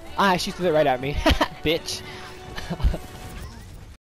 Ah, she threw it right at me. Bitch.